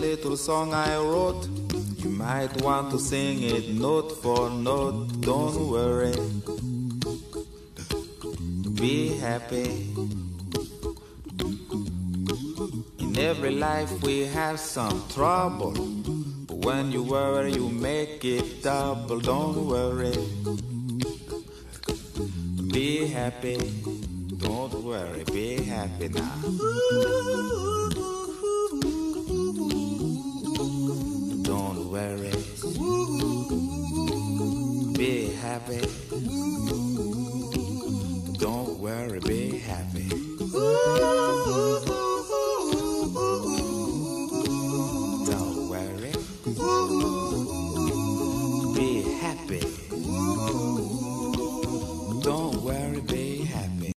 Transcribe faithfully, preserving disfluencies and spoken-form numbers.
little song I wrote. You might want to sing it note for note. Don't worry, be happy. In every life we have some trouble, but when you worry you make it double. Don't worry, be happy. Don't worry, be happy now. Don't worry, be happy. Don't worry, be happy.